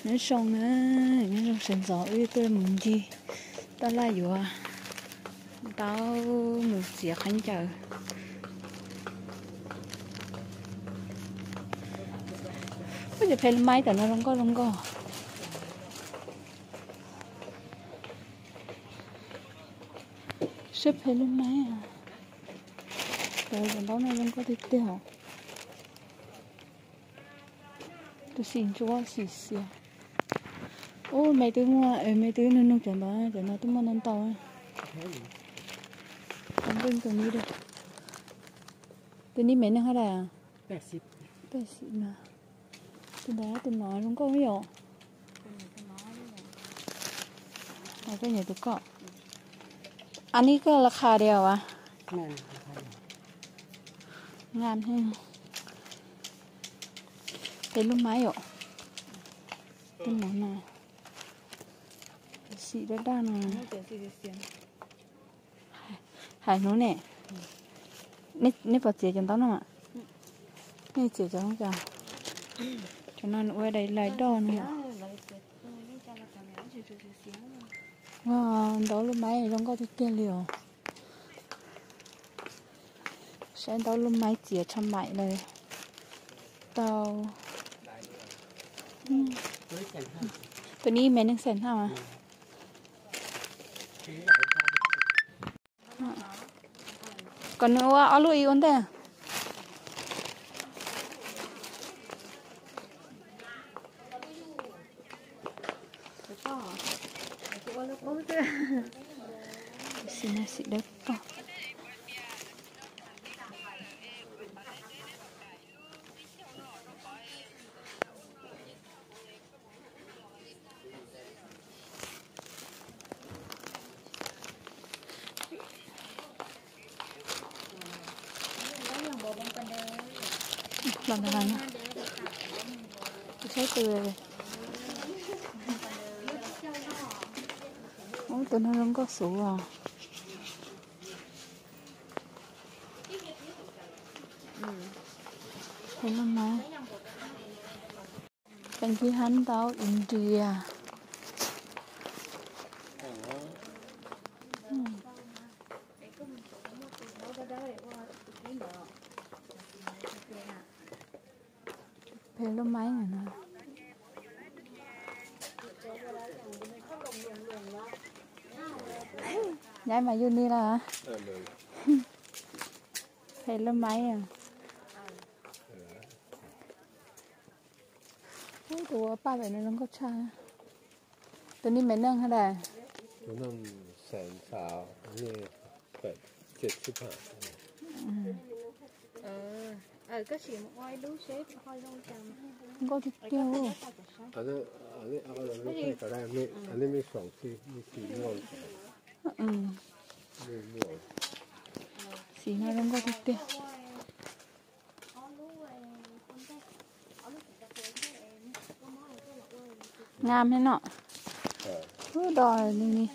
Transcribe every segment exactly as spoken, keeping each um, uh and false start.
nó xong nữa nó xong sần gió ơi tôi muốn gì tao lạiอยู่à tao một chiếc khăn chờ bây giờ phải máy tao nó không có không có xếp phải lên máy à rồi còn đó nó không có tiếp theo tôi xin cho xì xì ô mấy thứ mua ở mấy thứ nó nó chẳng đó chẳng nó tôi mua lên tàu không bên tàu ní được tàu ní mấy nó hết à แปดสิบแปดสิบนะตัวđóตัวน้อยมันก็ไม่หรอกเอาไปใหญ่ตัวเกาะอันนี้ก็ราคาเดียววะงานให้เป็นลูกไม้หรอเป็นหมอนมาสีด้านด้านมาหายนู้นเนี่ยนี่นี่ปอดเสียจังต้นน่ะนี่เสียจังจ้ะcho nên ở đây lại đo nữa wow đó lúc máy không có tiền liều sẽ đó lúc máy chỉ trăm mại này tàuตัวนี้แม่นึงแสนห้าอ่ะก่อนนู้นว่าเอาลูกอีกคนเดียวสินะสิเด็กก็ลำบากนะใช้ตัวเลยโอ้ตัวนั้นมันก็สูงอ่ะเห็นไหมเป็นที่ฮันเตาอินเดียเพลลูกไม้เหรอนะย้ายมาอยู่นี่แล้วฮะเพลลูกไม้อ่ะตัวป้าแบบนี้น้องก็ใช่ตัวนี้ไม่นั่งเท่าไหร่ตัวนั้นแสนสาวนี่แปดเจ็ดสิบห้าเออเออก็ฉีดอ้อยดูเชฟอ้อยลงจำก็ที่เดียวอันนี้อันนี้เอาอะไรไม่ใช่ก็ได้นี่อันนี้มีสองสีมีสีม่วงอืมมีม่วงสีน่ารักก็ที่เดียวงามแน่เนาะเออดอยนี่นี่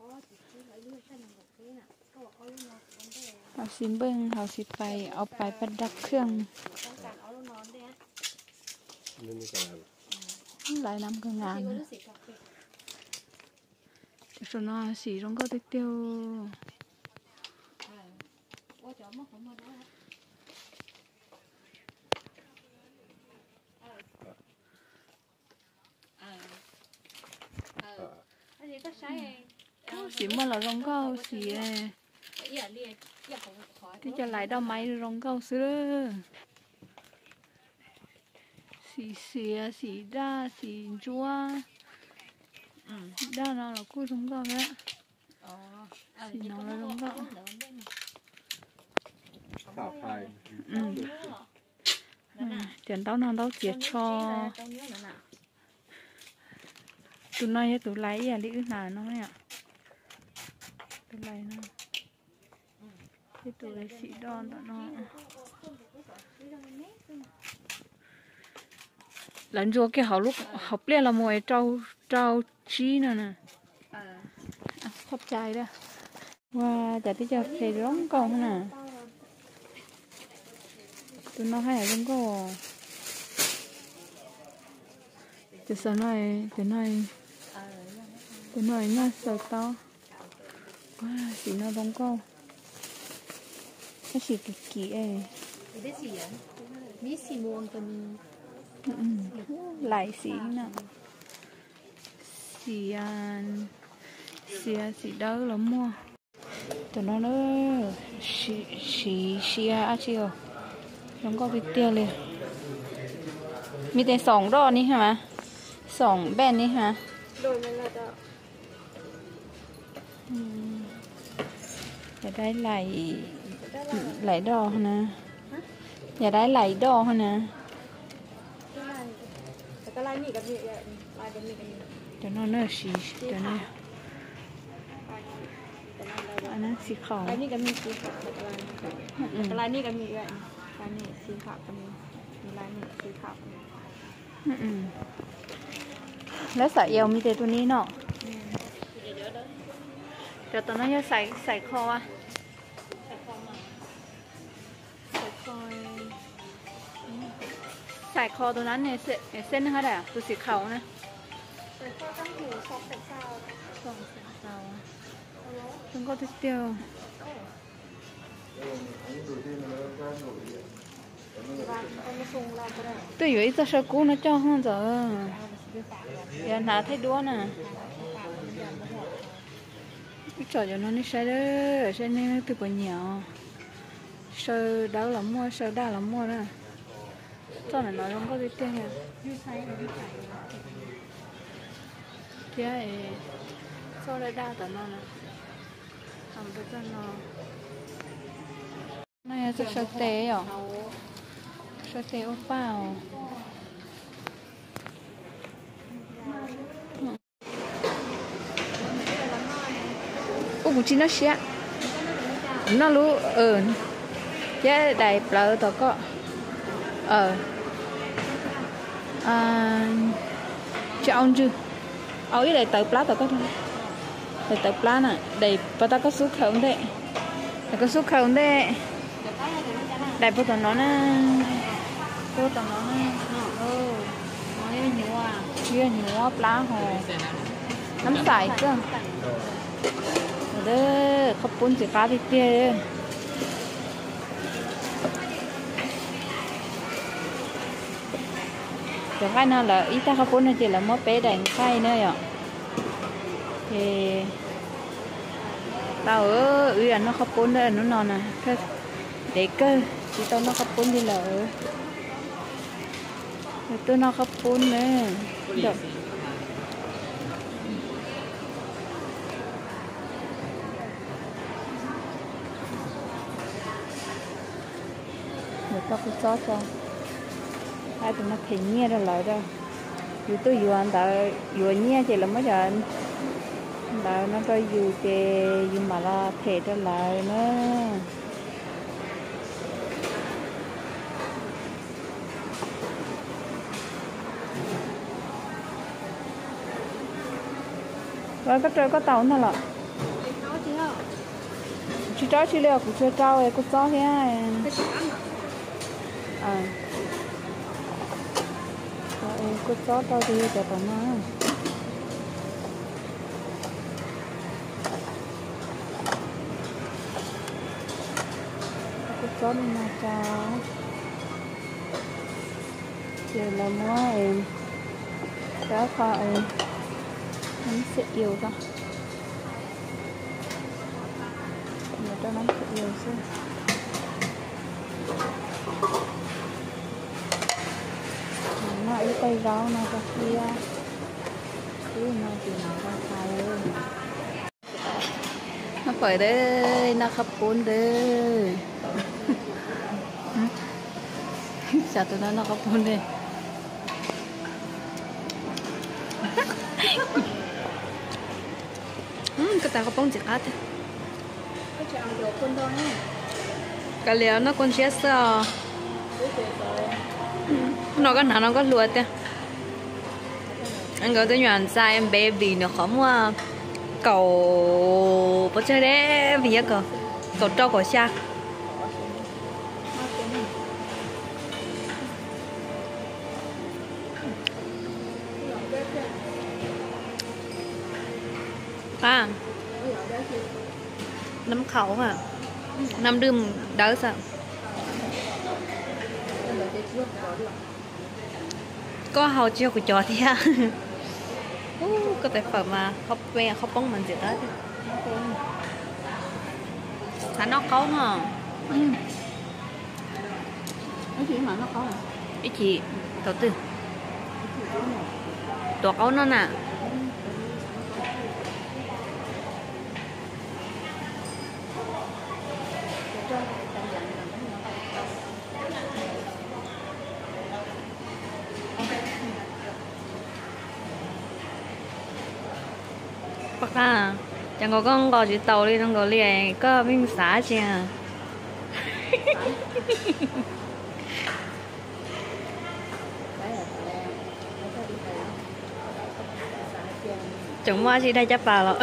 เอาสิเบิ้งเอาสิไปเอาไปประดับเครื่องหลายน้ำก็งามส่วนน้อยสีต้องก็ติดเดียวสีมันlà rong caoสีที่จะไหลดอกไม้รองเก้าซื้อสีเสียสีด้าสีจัวด้าเราเรากู้รองเก้าแล้วสีน้องเรารองเก้าอืมเดี๋ยวเต้าน้องเต้าเจียชอตัวน้อยตัวไหลอ่ะลิอึหนาน้อยอ่ะตัวไหลนะที่ตัวไหลสีดอนตัวน้อยหลังจากที่เขาลูกเขาเปลี่ยนละมวยเจ้าเจ้าชี้น่ะนะขอบใจด้วยว่าจะที่จะใส่ร้องก่อนน่ะตัวน้อยให้ร้องก่อน từ sau này từ này từ này nó sờ to quá xí nó bóng câu nó xì kỳ kỳ ấy Cái gì vậy? Mí xì muôn con lại xí nào xì ăn xì ăn xì đỡ lắm mua tụi nó nó xì xì xì ăn chiều không có vịt tiêu liềnมีแต่สองดอกนี่ใช่ไหมสองแบนนี่ใช่ไหม Đôi này là đó อืมจะได้ไหลไหลดอกนะอยากได้ไหลดอกนะ Cái này Cái này mìกับmì vậy Laiกับmìกับmì เดี๋ยวน้องเนอร์สีเดี๋ยวนี้อันนั้นสีขาว Lai mìกับmì xì khảo Cái lai อืม Cái lai mìกับmì vậy Lai mì xì khảoกับmì Mì lai mì xì khảoกับmì อืมอืมแล้วสายเอวมีแต่ตัวนี้เนาะเดี๋ยวตอนนั้นจะใส่ใส่คออะใส่คอมาใส่คอใส่คอตัวนั้นเนี่ยเส้นเส้นนะคะแต่ตัวสีขาวนะ Rồi cho các hủ sọc tại sao สองเส้นขาวต้องก็ติดเดียว Và con nó sung lao cái này ตัวอยู่อีตัวเชกูนะเจ้าห้องเจออย่าหนาให้ด้วนน่ะจอดอยู่นั่นนี่ใช่เด้อใช่นี่ไม่เป็นปัญญาเสือดาวละมัวเสือดาวละมัวนะตอนนั้นน้อยลงก็ติดเตี้ยเนี่ย Như say là như chảy เตี้ยเอโซ่ได้ดาวแต่นอนนะทำไปจนนอนน่าจะเสือเตะหรอเสือเตะโอ้เปล่ากูจีน่าเชียน่ารู้เออเจ๊ได้เปล่าตัวก็เอออ่าจะเอาจื้อเอาอีได้เติบปลาตัวก็ได้ได้เติบปลาน่ะได้ปลาตาก็สู้เขาได้แต่ก็สู้เขาได้ได้พวกตัวน้องน่ะพวกตัวน้องน่ะเออน้อยหิวอ่ะเชื่อหิวอ่ะปลาห่อน้ำใสก็เด้อขอบคุณสิค้าพี่เตี้ยเด้อเดี๋ยวใครน่ะlà ít ta khắp bốn chỉ là mất bé đánh khay nữa ạ thì tao ở ủy nó khắp bốn nữa nó ngon à để cơ chỉ tao nó khắp bốn đi là ở tôi nó khắp bốn nữa được người ta cứ cho cho hai tụi nó thấy nhia ra lại đâu dù tôi dù anh ta dù nhia chỉ là mấy giờ là nó coi dù thì dù mà là thể ra lại nữa rồi có trời có tàu nữa là chị cháu chị liệu cũng chưa trao ấy cũng cho thế à à rồi cứ cho tao đi cho tao nó cứ cho đi mà cháu giờ là mua em cháu kho em nó sẽ yêu ra mà cho nó sẽ yêu xem nó ít tay rau nó cho kia chứ nó chỉ nó ra xài luôn nó phải đấy nó khắp bốn đấy sao tụi nó nó khắp bốn đây cái ta khắp bốn chỉ át Cái chợ ăn đồ con thôi nhé cái liệu nó còn chết sao nó có nào nó có lùa thế anh có tới nhuận sai em bé vì nó không cầu bắt chơi đấy vì cầu cầu trâu cầu xa à nấm khẩu à nấm đơm đỡ sao có hầu chưa của trò thì à có thể phẩm mà không ve không bóng mình gì tới thả nó có hả cái gì mà nó có à ý chị đầu tư tổ câu nó nè bác à chẳng có con gọi chỉ tàu đi, không có liền có mình xả chứ chúng mua chỉ đây chấp vào rồi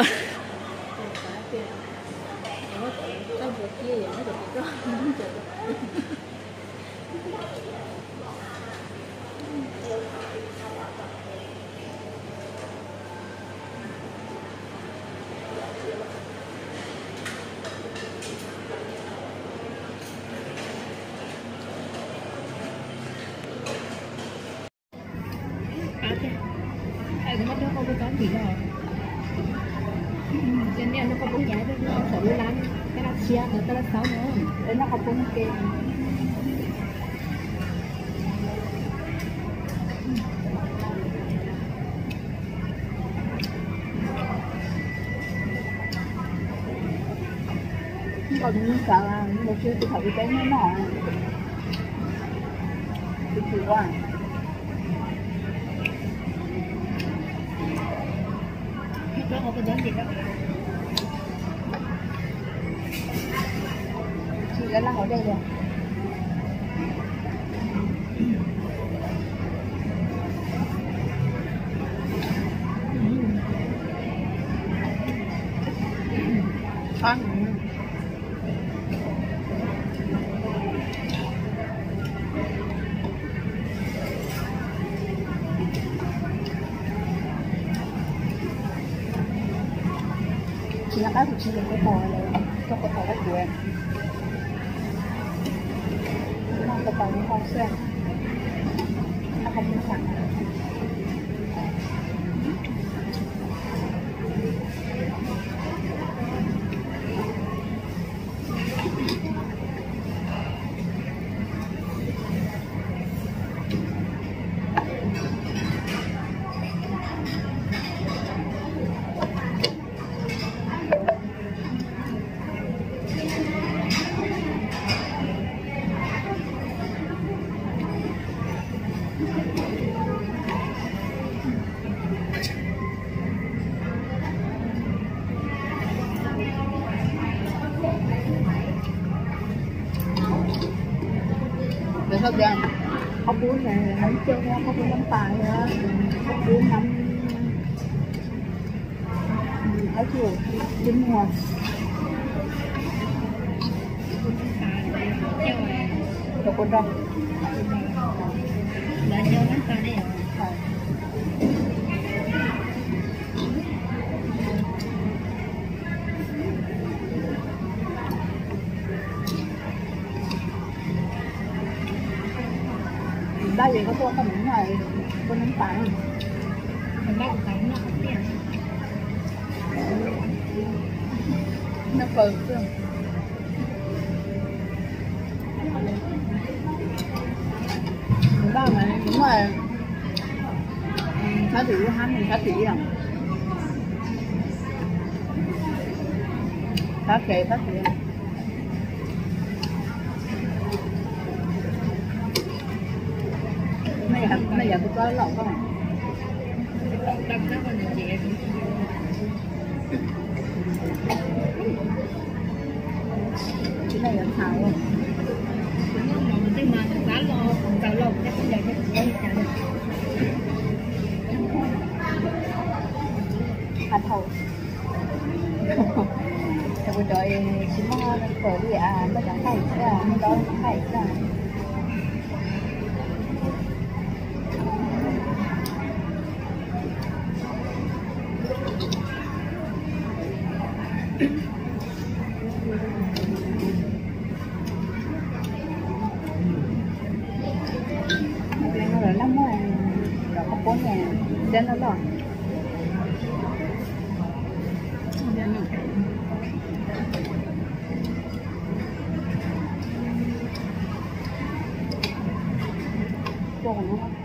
cái mắt nó không có cái gì đâu cho nên nó không có giá đâu nó sợ lắm cái nó chia nó tới sáu nữa để nó không có kê còn sợ một chưa tôi thử cái nó nọ tôi chịu quá nó không có đến gì đâu chị đã làm ở đây rồi ăn chỉ là cái của chị cái tỏi này cho cái tỏi của em nó cái tỏi nó không xuyên nó không bị sẵn được không vậy? Không bún này nấm chân không bún nấm tài nữa, không bún nấm ở chiều chín ngồi. Được con đâu? Là cho nấm tài đây à? Đây thì có tô tầm những này con nấm tảng mình bắt tảng nó không biết nó phơi không ba này đúng rồi cá thủy hắn mình cá thủy à cá kề cá thủy bây giờ tôi có lẩu không? Đâm nó còn là chị cái này là thảo không? Đúng không? Mà mình mà cá lò, cá lò chắc bây giờ chắc đây chả được hạt thầu thì buổi tối chỉ mong phở đi à, nó chẳng phải ra, nó đó nó phải ra đến đó rồi. Còn